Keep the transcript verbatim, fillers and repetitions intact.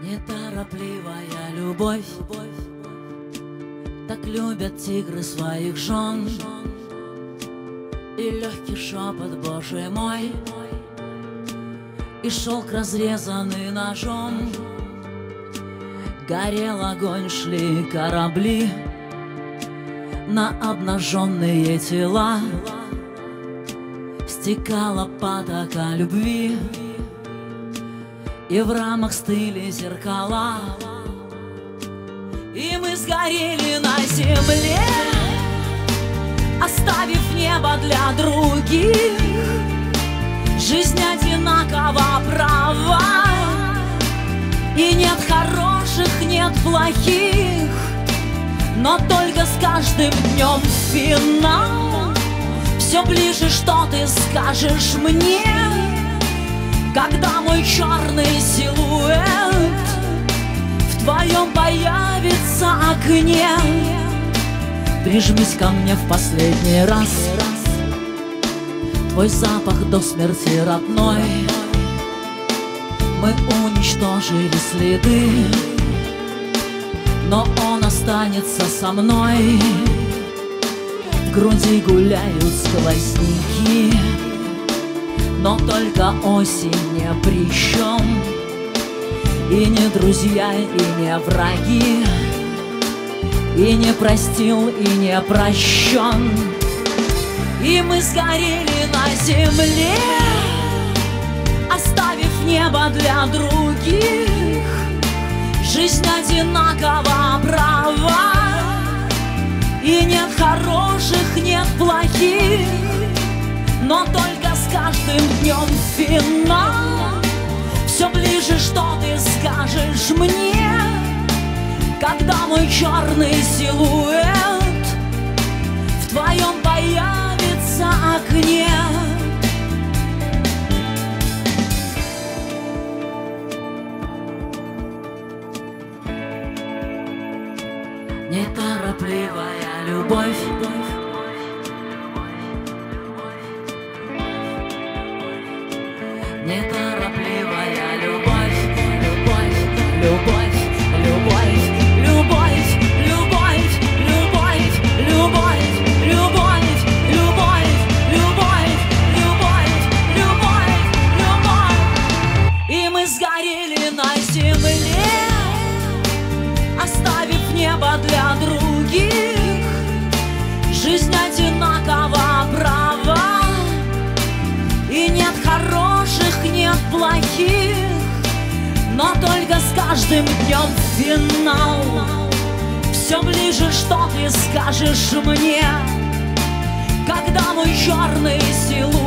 Неторопливая любовь, так любят тигры своих жен. И легкий шепот, Боже мой, и шелк, разрезанный ножом. Горел огонь, шли корабли на обнаженные тела. Стекала потока любви, и в рамах стыли зеркала. И мы сгорели на земле, оставив небо для других. Жизнь одинакова права, и нет хороших, нет плохих. Но только с каждым днем финал. Все ближе, что ты скажешь мне, когда мой черный силуэт в твоем появится окне. Прижмись ко мне в последний раз, твой запах до смерти родной. Мы уничтожили следы, но он останется со мной. В груди гуляют сквозняки, но только осень не причем. И не друзья, и не враги, и не простил, и не прощен. И мы сгорели на земле, оставив небо для других. Жизнь одинакова права, и нет хороших, нет плохих. Но только с каждым днем финал. Все ближе, что ты скажешь мне, когда мой черный силуэт в твоем появится окне. Неторопливая любовь, неторопливая любовь, любовь, любовь, любовь, любовь, любовь, любовь, любовь, любовь, любовь, любовь, любовь, любовь, любовь. И мы сгорели на земле, оставив небо для других. Жизнь одинакова права, и нет хороших, нет плохих. Но только с каждым днем финал. Все ближе, что ты скажешь мне, когда мой черный силуэт